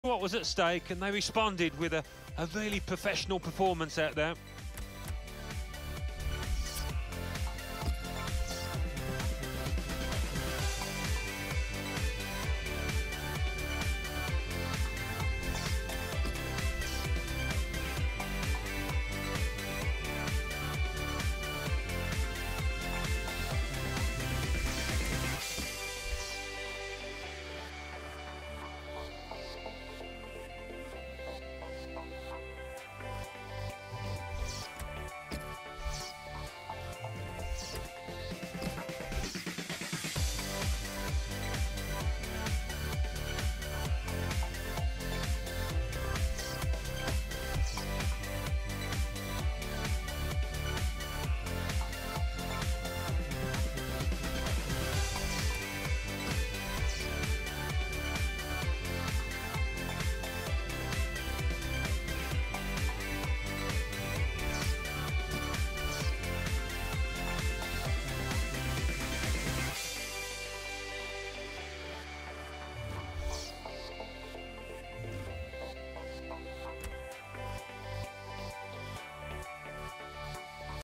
what was at stake, and they responded with a really professional performance out there.